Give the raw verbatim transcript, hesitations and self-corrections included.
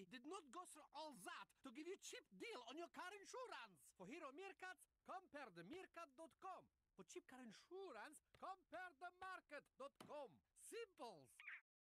did not go through all that to give you cheap deal on your car insurance. For Hero Meerkats, compare the meerkat dot com. For cheap car insurance, compare the market dot com. Simples.